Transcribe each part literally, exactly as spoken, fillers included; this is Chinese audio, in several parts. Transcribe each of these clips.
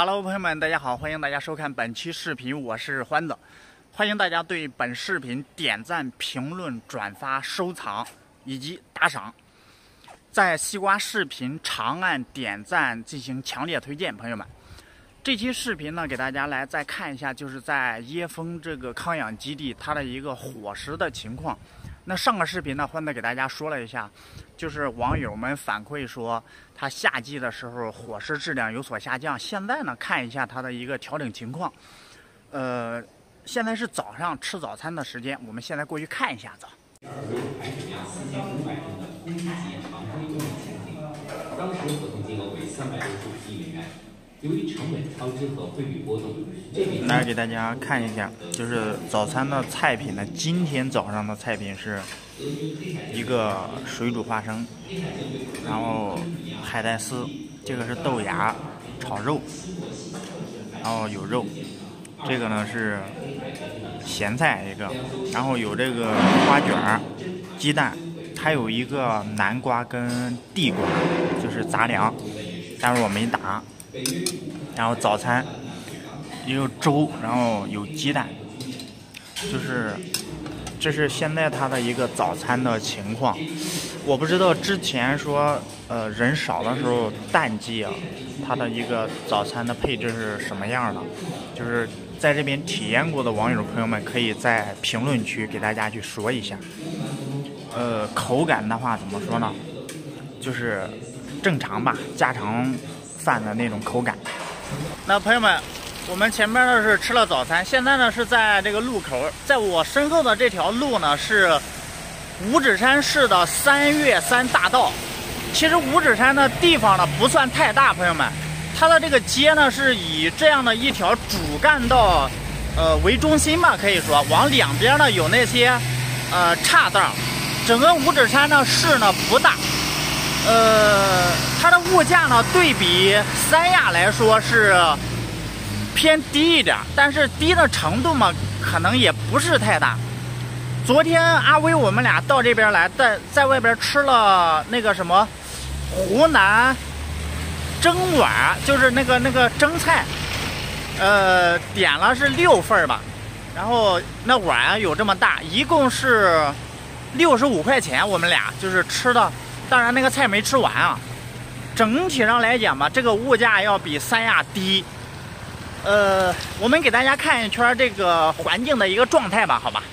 Hello， 朋友们，大家好，欢迎大家收看本期视频，我是欢子，欢迎大家对本视频点赞、评论、转发、收藏以及打赏，在西瓜视频长按点赞进行强烈推荐。朋友们，这期视频呢，给大家来再看一下，就是在椰风这个康养基地它的一个伙食的情况。那上个视频呢，欢子给大家说了一下，就是网友们反馈说，它夏季的时候伙食质量有所下降。现在呢，看一下它的一个调整情况。呃，现在是早上吃早餐的时间，我们现在过去看一下子。 还质量四千五百吨的空级常规动力潜艇，当时合同金额为三百六十五亿美元。由于成本超支和汇率波动，这笔来给大家看一下，就是早餐的菜品呢。今天早上的菜品是一个水煮花生，然后海带丝，这个是豆芽炒肉，然后有肉，这个呢是咸菜一个，然后有这个花卷、鸡蛋，还有一个南瓜跟地瓜，就是杂粮，但是我没打。然后早餐也有粥，然后有鸡蛋，就是这是现在它的一个早餐的情况。我不知道之前说呃人少的时候淡季啊，它的一个早餐的配置是什么样的，就是在这边体验过的网友朋友们可以在评论区给大家去说一下。呃口感的话怎么说呢，就是正常吧，家常饭的那种口感。那朋友们，我们前面呢是吃了早餐，现在呢是在这个路口，在我身后的这条路呢是五指山市的三月三大道。其实五指山的地方呢不算太大，朋友们，它的这个街呢是以这样的一条主干道呃为中心吧，可以说往两边呢有那些呃岔道。整个五指山的市呢不大。呃，它的物价呢，对比三亚来说是偏低一点，但是低的程度嘛，可能也不是太大。昨天阿威我们俩到这边来，在在外边吃了那个什么湖南蒸碗，就是那个那个蒸菜，呃，点了是六份吧，然后那碗有这么大，一共是六十五块钱，我们俩就是吃的。当然那个菜没吃完啊，整体上来讲吧，这个物价要比三亚低。呃，我们给大家看一圈这个环境的一个状态吧，好吧。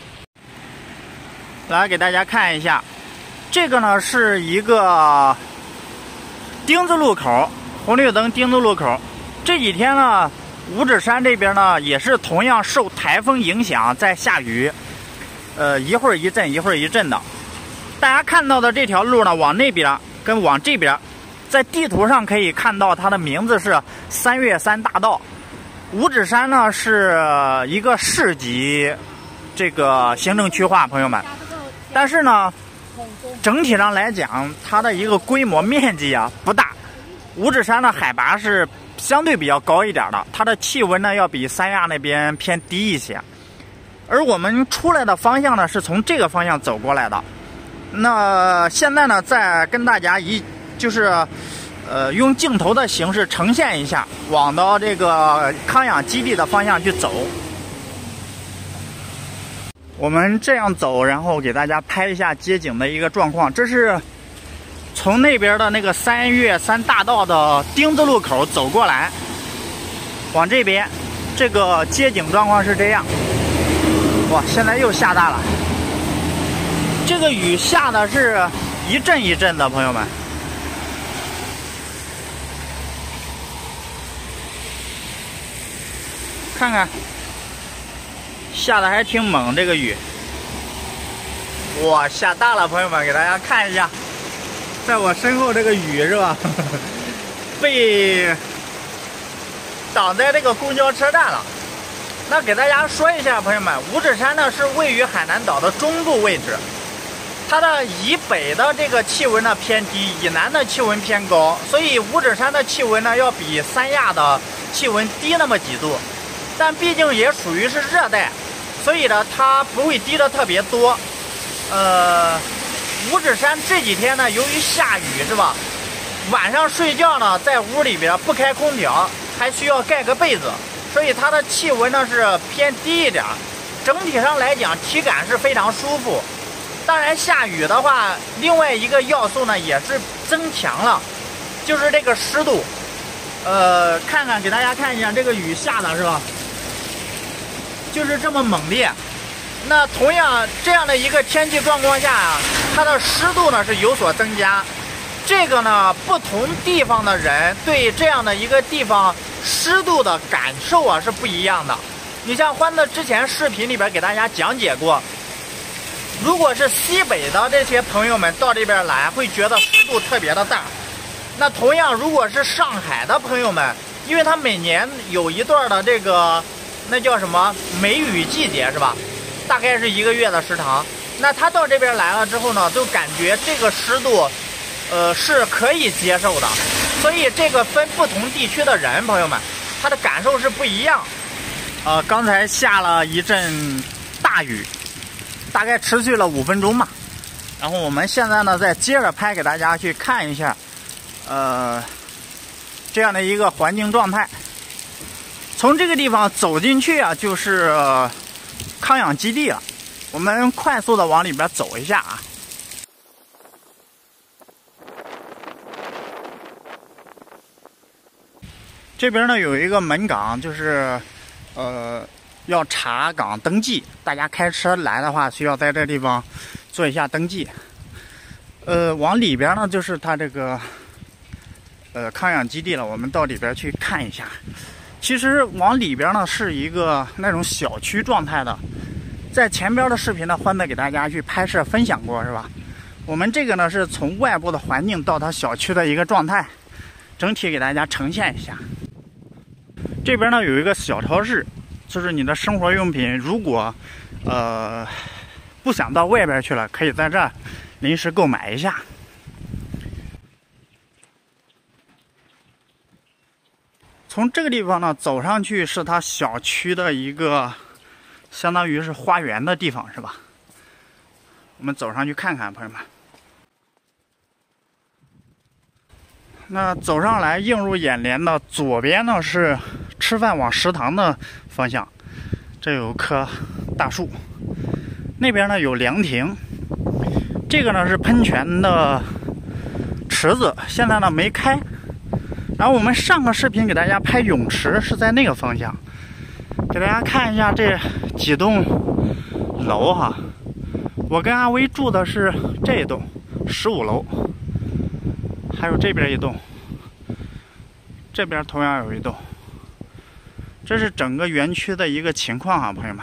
来给大家看一下，这个呢是一个丁字路口，红绿灯丁字路口。这几天呢，五指山这边呢也是同样受台风影响，在下雨，呃，一会儿一阵，一会儿一阵的。大家看到的这条路呢，往那边跟往这边，在地图上可以看到它的名字是三月三大道。五指山呢是一个市级这个行政区划，朋友们，但是呢，整体上来讲，它的一个规模面积啊不大。五指山的海拔是相对比较高一点的，它的气温呢要比三亚那边偏低一些。而我们出来的方向呢是从这个方向走过来的。那现在呢，再跟大家一就是，呃，用镜头的形式呈现一下，往到这个康养基地的方向去走。我们这样走，然后给大家拍一下街景的一个状况。这是从那边的那个三月三大道的丁字路口走过来，往这边，这个街景状况是这样。哇，现在又下大了。这个雨下的是一阵一阵的，朋友们，看看，下的还挺猛，这个雨，哇，下大了，朋友们，给大家看一下，在我身后这个雨是吧，被挡在这个公交车站了。那给大家说一下，朋友们，五指山呢是位于海南岛的中部位置。它的以北的这个气温呢偏低，以南的气温偏高，所以五指山的气温呢要比三亚的气温低那么几度，但毕竟也属于是热带，所以呢它不会低的特别多。呃，五指山这几天呢，由于下雨是吧，晚上睡觉呢在屋里边不开空调， 还需要盖个被子，所以它的气温呢是偏低一点。整体上来讲，体感是非常舒服。当然，下雨的话，另外一个要素呢也是增强了，就是这个湿度。呃，看看给大家看一下，这个雨下的是吧？就是这么猛烈。那同样这样的一个天气状况下啊，它的湿度呢是有所增加。这个呢，不同地方的人对这样的一个地方湿度的感受啊是不一样的。你像欢子之前视频里边给大家讲解过，如果是西北的这些朋友们到这边来，会觉得湿度特别的大。那同样，如果是上海的朋友们，因为它每年有一段的这个那叫什么梅雨季节是吧？大概是一个月的时长。那他到这边来了之后呢，就感觉这个湿度，呃，是可以接受的。所以这个分不同地区的人，朋友们，他的感受是不一样。呃，刚才下了一阵大雨，大概持续了五分钟嘛。然后我们现在呢，再接着拍给大家去看一下，呃，这样的一个环境状态。从这个地方走进去啊，就是、呃、康养基地了。我们快速的往里边走一下啊。这边呢有一个门岗，就是呃要查岗登记，大家开车来的话需要在这地方做一下登记。呃，往里边呢就是它这个呃康养基地了，我们到里边去看一下。其实往里边呢是一个那种小区状态的，在前边的视频呢欢子给大家去拍摄分享过是吧？我们这个呢是从外部的环境到它小区的一个状态，整体给大家呈现一下。这边呢有一个小超市，就是你的生活用品，如果呃不想到外边去了，可以在这儿临时购买一下。从这个地方呢走上去是它小区的一个相当于是花园的地方是吧？我们走上去看看，朋友们。那走上来映入眼帘的左边呢是吃饭往食堂的方向，这有棵大树，那边呢有凉亭，这个呢是喷泉的池子，现在呢没开。然后我们上个视频给大家拍泳池是在那个方向，给大家看一下这几栋楼哈。我跟阿威住的是这一栋十五楼，还有这边一栋，这边同样有一栋。这是整个园区的一个情况啊，朋友们。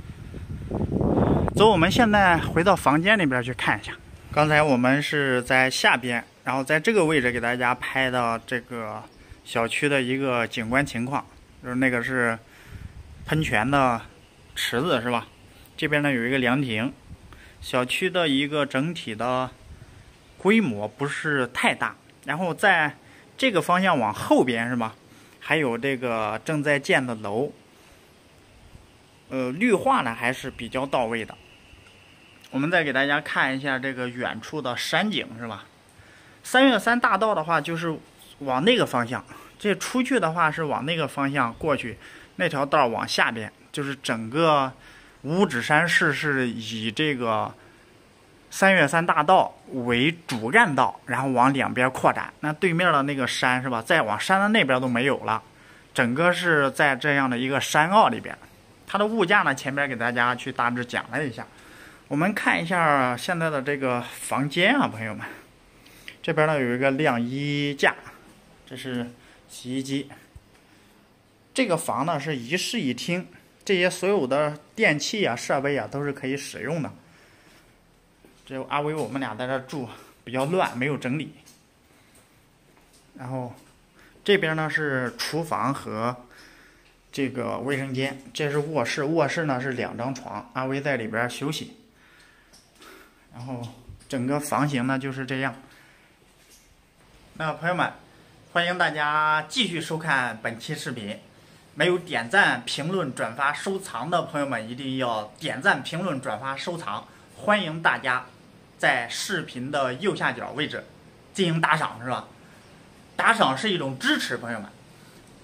走，我们现在回到房间里边去看一下。刚才我们是在下边，然后在这个位置给大家拍的这个小区的一个景观情况，就是那个是喷泉的池子是吧？这边呢有一个凉亭，小区的一个整体的规模不是太大，然后在这个方向往后边是吧？还有这个正在建的楼，呃，绿化呢还是比较到位的。我们再给大家看一下这个远处的山景是吧？三月三大道的话就是往那个方向，这出去的话是往那个方向过去，那条道往下边，就是整个五指山市是以这个三月三大道为主干道，然后往两边扩展。那对面的那个山是吧？再往山的那边都没有了，整个是在这样的一个山坳里边。它的物价呢，前边给大家去大致讲了一下。我们看一下现在的这个房间啊，朋友们。这边呢有一个晾衣架，这是洗衣机。这个房呢是一室一厅，这些所有的电器啊、设备啊都是可以使用的。只有阿威我们俩在这住比较乱，没有整理。然后这边呢是厨房和这个卫生间，这是卧室，卧室呢是两张床，阿威在里边休息。然后整个房型呢就是这样。那朋友们，欢迎大家继续收看本期视频。没有点赞、评论、转发、收藏的朋友们，一定要点赞、评论、转发、收藏。欢迎大家在视频的右下角位置进行打赏，是吧？打赏是一种支持，朋友们。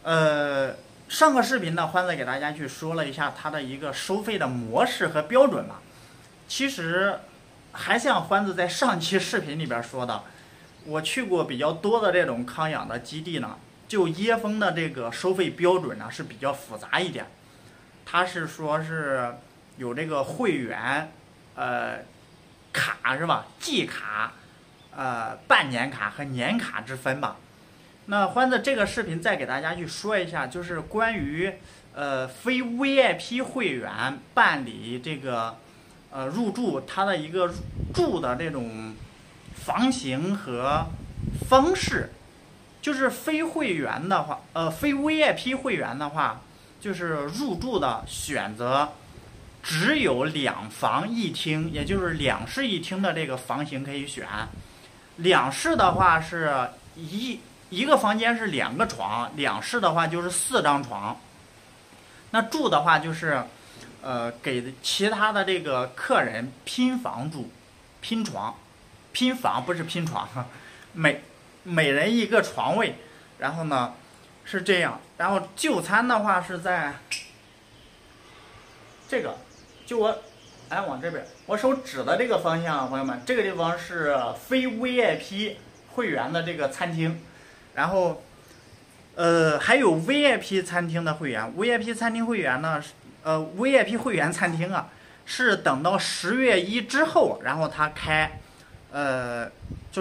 呃，上个视频呢，欢子给大家去说了一下它的一个收费的模式和标准嘛。其实还像欢子在上期视频里边说的，我去过比较多的这种康养的基地呢，就椰风的这个收费标准呢是比较复杂一点。它是说是有这个会员，呃，卡是吧？季卡，呃，半年卡和年卡之分吧。那欢子这个视频再给大家去说一下，就是关于呃非 V I P 会员办理这个呃入住它的一个住的这种房型和方式。就是非会员的话，呃，非 V I P 会员的话，就是入住的选择只有两房一厅，也就是两室一厅的这个房型可以选。两室的话是一一个房间是两个床，两室的话就是四张床。那住的话就是，呃，给其他的这个客人拼房住，拼床，拼房不是拼床，每每人一个床位。然后呢是这样，然后就餐的话是在这个，就我哎往这边，我手指的这个方向，朋友们，这个地方是非 V I P 会员的这个餐厅。然后，呃，还有 V I P 餐厅的会员 ，V I P 餐厅会员呢，呃 ，V I P 会员餐厅啊，是等到十月一之后，然后他开，呃，就是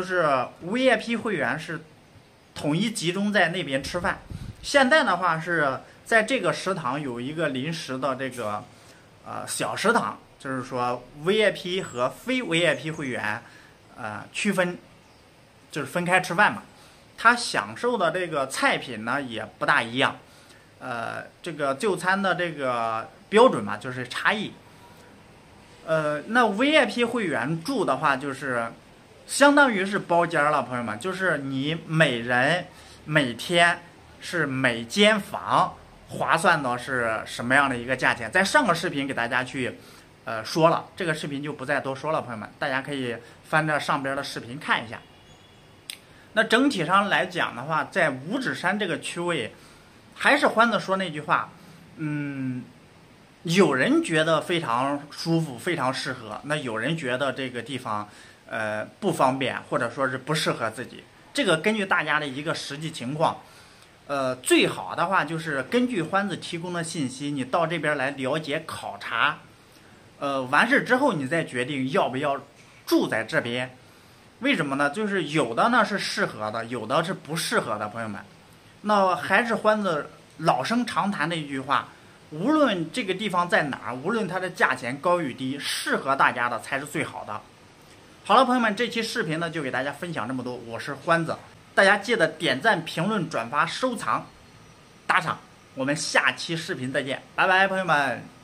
V I P 会员是统一集中在那边吃饭。现在的话是在这个食堂有一个临时的这个，呃，小食堂，就是说 V I P 和非 V I P 会员，呃，区分，就是分开吃饭嘛。他享受的这个菜品呢也不大一样，呃，这个就餐的这个标准嘛就是差异。呃，那 V I P 会员住的话就是相当于是包间了，朋友们，就是你每人每天是每间房划算的是什么样的一个价钱，在上个视频给大家去呃说了，这个视频就不再多说了，朋友们，大家可以翻着上边的视频看一下。那整体上来讲的话，在五指山这个区位，还是欢子说那句话，嗯，有人觉得非常舒服，非常适合，那有人觉得这个地方，呃，不方便，或者说是不适合自己。这个根据大家的一个实际情况，呃，最好的话就是根据欢子提供的信息，你到这边来了解考察，呃，完事之后你再决定要不要住在这边。为什么呢？就是有的呢是适合的，有的是不适合的，朋友们。那还是欢子老生常谈的一句话，无论这个地方在哪儿，无论它的价钱高与低，适合大家的才是最好的。好了，朋友们，这期视频呢就给大家分享这么多，我是欢子，大家记得点赞、评论、转发、收藏、打赏，我们下期视频再见，拜拜，朋友们。